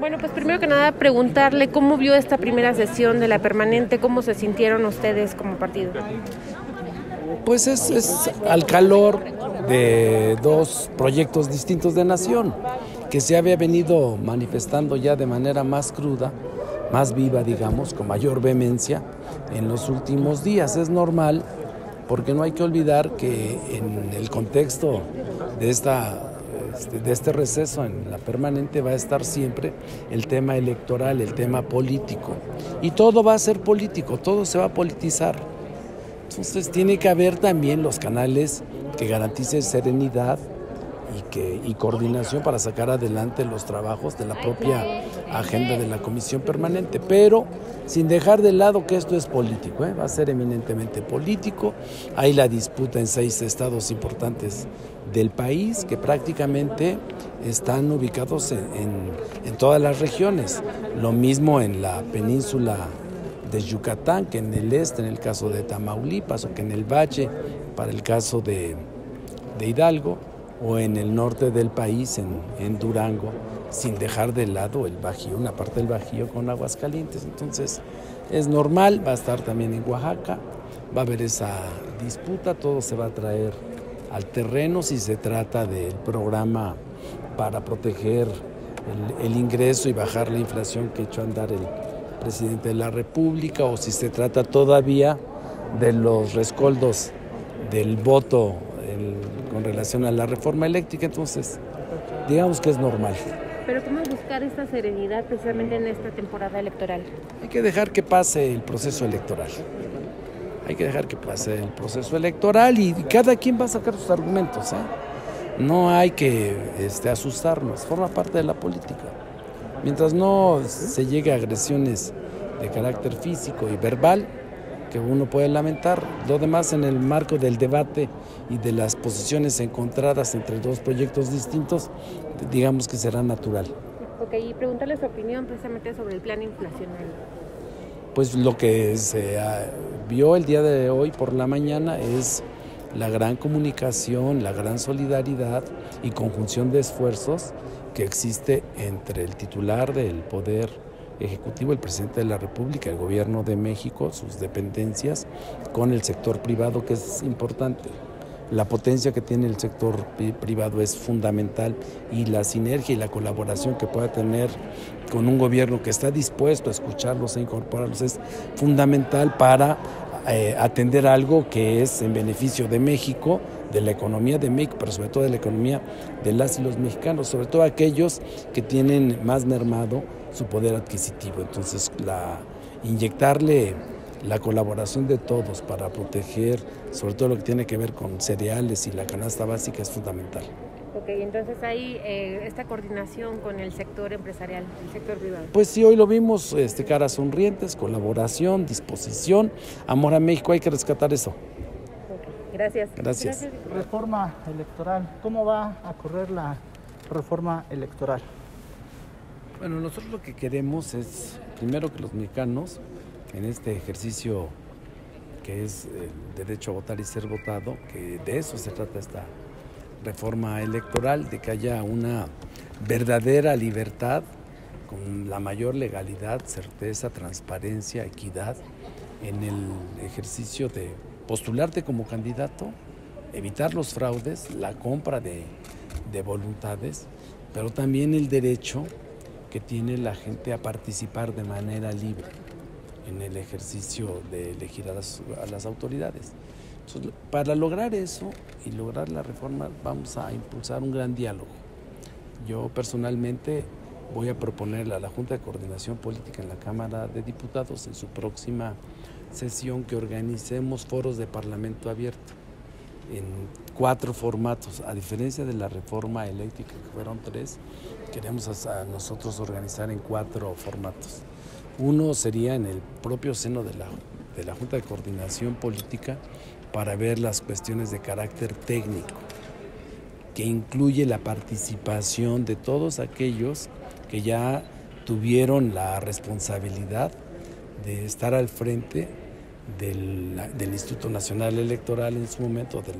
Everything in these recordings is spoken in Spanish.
Bueno, pues primero que nada preguntarle cómo vio esta primera sesión de la permanente, cómo se sintieron ustedes como partido. Pues es al calor de dos proyectos distintos de nación, que se había venido manifestando ya de manera más cruda, más viva, digamos, con mayor vehemencia en los últimos días. Es normal, porque no hay que olvidar que en el contexto de este receso en la permanente va a estar siempre el tema electoral, el tema político. Y todo va a ser político, todo se va a politizar. Entonces tiene que haber también los canales que garanticen serenidad y coordinación para sacar adelante los trabajos de la propia agenda de la Comisión Permanente, pero sin dejar de lado que esto es político, va a ser eminentemente político. Hay la disputa en 6 estados importantes del país que prácticamente están ubicados en todas las regiones, lo mismo en la península de Yucatán que en el este, en el caso de Tamaulipas, o que en el Valle, para el caso de Hidalgo, o en el norte del país, en Durango, sin dejar de lado el Bajío, una parte del Bajío con Aguascalientes. Entonces es normal, va a estar también en Oaxaca, va a haber esa disputa, todo se va a traer al terreno si se trata del programa para proteger el ingreso y bajar la inflación que echó a andar el presidente de la República, o si se trata todavía de los rescoldos del voto con relación a la reforma eléctrica. Entonces, digamos que es normal. Pero ¿cómo buscar esta serenidad precisamente en esta temporada electoral? Hay que dejar que pase el proceso electoral. Hay que dejar que pase el proceso electoral y cada quien va a sacar sus argumentos, No hay que asustarnos, forma parte de la política. Mientras no se llegue a agresiones de carácter físico y verbal, que uno puede lamentar, lo demás en el marco del debate y de las posiciones encontradas entre dos proyectos distintos, digamos que será natural. Ok, y preguntarle su opinión precisamente sobre el plan inflacionario. Pues lo que se vio el día de hoy por la mañana es la gran comunicación, la gran solidaridad y conjunción de esfuerzos que existe entre el titular del Poder Ejecutivo, el presidente de la República, el Gobierno de México, sus dependencias, con el sector privado, que es importante. La potencia que tiene el sector privado es fundamental, y la sinergia y la colaboración que pueda tener con un gobierno que está dispuesto a escucharlos e incorporarlos es fundamental para atender algo que es en beneficio de México, de la economía de México, pero sobre todo de la economía de las y los mexicanos, sobre todo aquellos que tienen más mermado su poder adquisitivo. Entonces, inyectarle la colaboración de todos para proteger sobre todo lo que tiene que ver con cereales y la canasta básica es fundamental. Ok, entonces hay esta coordinación con el sector empresarial, el sector privado. Pues sí, hoy lo vimos, caras sonrientes, colaboración, disposición, amor a México, hay que rescatar eso. Okay, gracias. Gracias. Reforma electoral, ¿cómo va a correr la reforma electoral? Bueno, nosotros lo que queremos es, primero, que los mexicanos, en este ejercicio que es el derecho a votar y ser votado, que de eso se trata esta reforma electoral, de que haya una verdadera libertad con la mayor legalidad, certeza, transparencia, equidad en el ejercicio de postularte como candidato, evitar los fraudes, la compra de voluntades, pero también el derecho que tiene la gente a participar de manera libre en el ejercicio de elegir a las autoridades. Entonces, para lograr eso y lograr la reforma, vamos a impulsar un gran diálogo. Yo personalmente voy a proponerle a la Junta de Coordinación Política en la Cámara de Diputados en su próxima sesión que organicemos foros de Parlamento abierto en 4 formatos. A diferencia de la reforma eléctrica, que fueron 3, queremos nosotros organizar en 4 formatos. Uno sería en el propio seno de la Junta de Coordinación Política para ver las cuestiones de carácter técnico, que incluye la participación de todos aquellos que ya tuvieron la responsabilidad de estar al frente del Instituto Nacional Electoral en su momento, del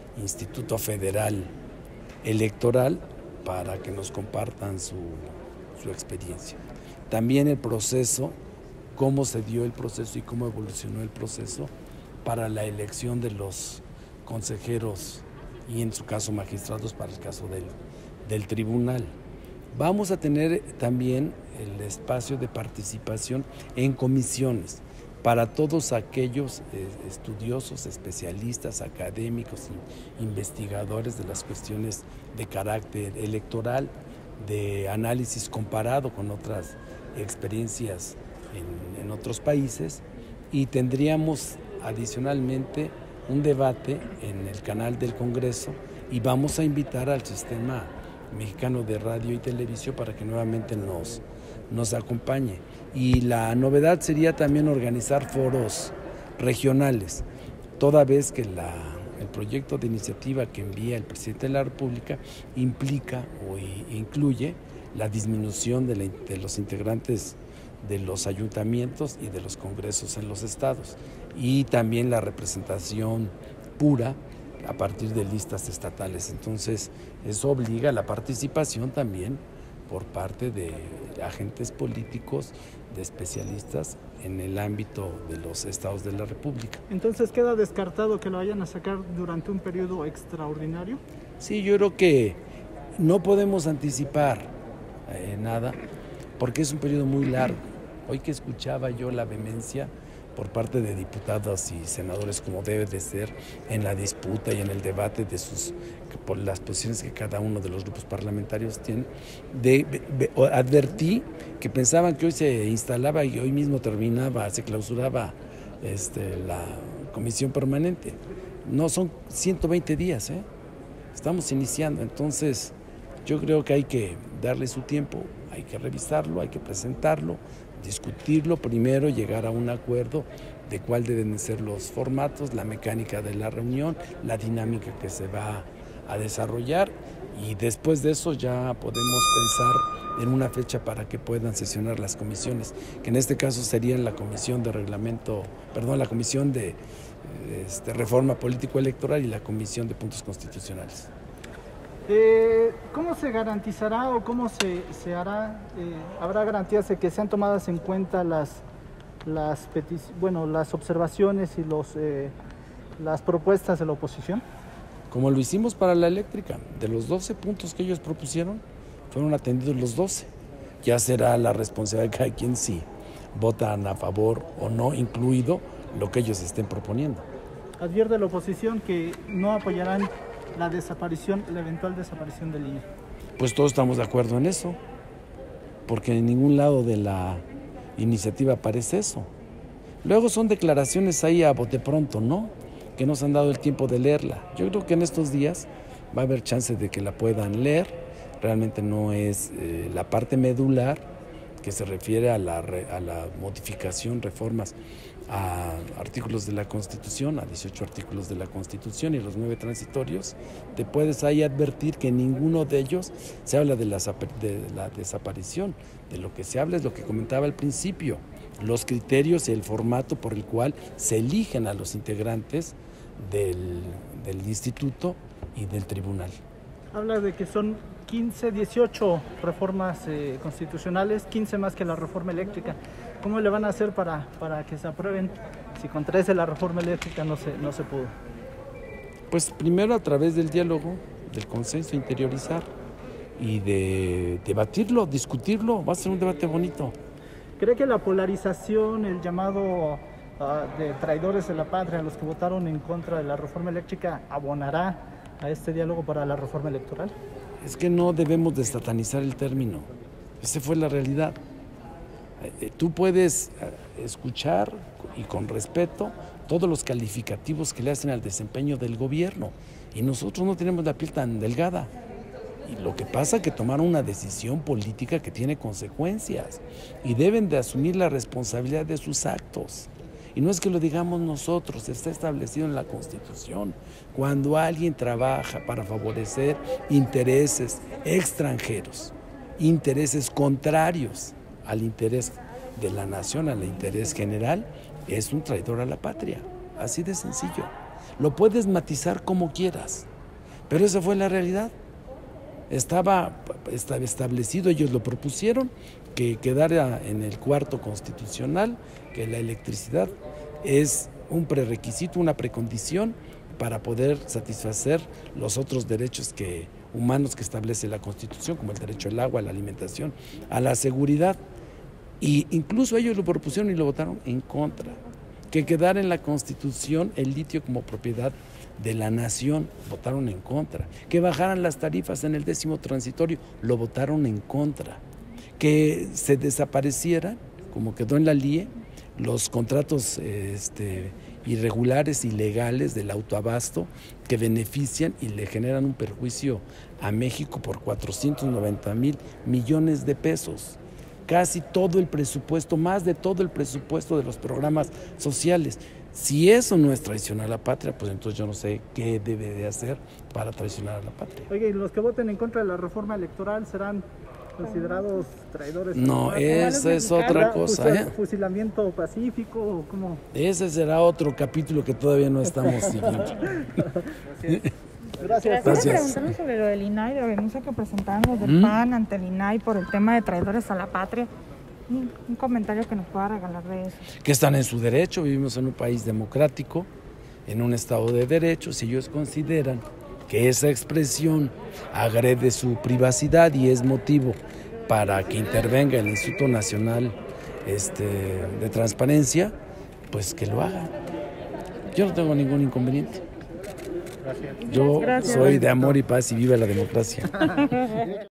Instituto Federal Electoral, para que nos compartan su experiencia. También el proceso, cómo se dio el proceso y cómo evolucionó el proceso para la elección de los consejeros y en su caso magistrados para el caso del tribunal. Vamos a tener también el espacio de participación en comisiones para todos aquellos estudiosos, especialistas, académicos, investigadores de las cuestiones de carácter electoral, de análisis comparado con otras experiencias en otros países, y tendríamos adicionalmente un debate en el canal del Congreso y vamos a invitar al Sistema Mexicano de Radio y Televisión para que nuevamente nos acompañe. Y la novedad sería también organizar foros regionales, toda vez que el proyecto de iniciativa que envía el presidente de la República implica o incluye la disminución de los integrantes de los ayuntamientos y de los congresos en los estados, y también la representación pura a partir de listas estatales. Entonces, eso obliga a la participación también por parte de agentes políticos, de especialistas en el ámbito de los estados de la República. Entonces, ¿queda descartado que lo vayan a sacar durante un periodo extraordinario? Sí, yo creo que no podemos anticipar nada, porque es un periodo muy largo. Hoy que escuchaba yo la vehemencia por parte de diputados y senadores, como debe de ser, en la disputa y en el debate por las posiciones que cada uno de los grupos parlamentarios tiene, advertí que pensaban que hoy se instalaba y hoy mismo se clausuraba la comisión permanente. No, son 120 días, estamos iniciando, entonces yo creo que hay que darle su tiempo, hay que revisarlo, hay que presentarlo, discutirlo primero, llegar a un acuerdo de cuál deben ser los formatos, la mecánica de la reunión, la dinámica que se va a desarrollar, y después de eso ya podemos pensar en una fecha para que puedan sesionar las comisiones, que en este caso serían la comisión de la comisión de reforma político-electoral y la comisión de puntos constitucionales. ¿Cómo se garantizará o cómo se hará? ¿Habrá garantías de que sean tomadas en cuenta las observaciones y las propuestas de la oposición? Como lo hicimos para la eléctrica, de los 12 puntos que ellos propusieron, fueron atendidos los 12. Ya será la responsabilidad de cada quien si votan a favor o no, incluido lo que ellos estén proponiendo. Advierte la oposición que no apoyarán la eventual desaparición del INE. Pues todos estamos de acuerdo en eso, porque en ningún lado de la iniciativa aparece eso. Luego son declaraciones ahí a bote pronto, ¿no? Que no se han dado el tiempo de leerla. Yo creo que en estos días va a haber chance de que la puedan leer. Realmente no es la parte medular que se refiere a la modificación, reformas a artículos de la Constitución, a 18 artículos de la Constitución y los 9 transitorios. Te puedes ahí advertir que en ninguno de ellos se habla de la desaparición. De lo que se habla es lo que comentaba al principio, los criterios y el formato por el cual se eligen a los integrantes del instituto y del tribunal. Habla de que son 18 reformas constitucionales, 15 más que la reforma eléctrica. ¿Cómo le van a hacer para que se aprueben si con 13 la reforma eléctrica no se pudo? Pues primero a través del diálogo, del consenso, interiorizar y de debatirlo, discutirlo. Va a ser un debate bonito. ¿Cree que la polarización, el llamado de traidores de la patria, los que votaron en contra de la reforma eléctrica, abonará a este diálogo para la reforma electoral? Es que no debemos de satanizar el término. Esa fue la realidad. Tú puedes escuchar y con respeto todos los calificativos que le hacen al desempeño del gobierno, y nosotros no tenemos la piel tan delgada. Y lo que pasa es que tomaron una decisión política que tiene consecuencias y deben de asumir la responsabilidad de sus actos. Y no es que lo digamos nosotros, está establecido en la Constitución. Cuando alguien trabaja para favorecer intereses extranjeros, intereses contrarios al interés de la nación, al interés general, es un traidor a la patria. Así de sencillo. Lo puedes matizar como quieras, pero esa fue la realidad. estaba establecido, ellos lo propusieron, que quedara en el cuarto constitucional, que la electricidad es un prerequisito, una precondición para poder satisfacer los otros derechos humanos que establece la Constitución, como el derecho al agua, a la alimentación, a la seguridad. Y incluso ellos lo propusieron y lo votaron en contra. Que quedara en la Constitución el litio como propiedad de la nación, votaron en contra. Que bajaran las tarifas en el 10º transitorio, lo votaron en contra. Que se desapareciera, como quedó en la LIE, los contratos irregulares, ilegales del autoabasto que benefician y le generan un perjuicio a México por 490,000 millones de pesos. Casi todo el presupuesto, más de todo el presupuesto de los programas sociales. Si eso no es traicionar a la patria, pues entonces yo no sé qué debe de hacer para traicionar a la patria. Oye, ¿y los que voten en contra de la reforma electoral serán considerados traidores? No, esa es otra cosa. ¿Fusilamiento pacífico? ¿Cómo? Ese será otro capítulo que todavía no estamos siguiendo. Gracias. Quería preguntarle sobre lo del INAI, de la denuncia que presentaron los del PAN ante el INAI por el tema de traidores a la patria. Un comentario que nos pueda regalar de eso. Que están en su derecho, vivimos en un país democrático, en un estado de derecho. Si ellos consideran que esa expresión agrede su privacidad y es motivo para que intervenga el Instituto Nacional de Transparencia, pues que lo hagan. Yo no tengo ningún inconveniente. Yo soy de amor y paz y viva la democracia.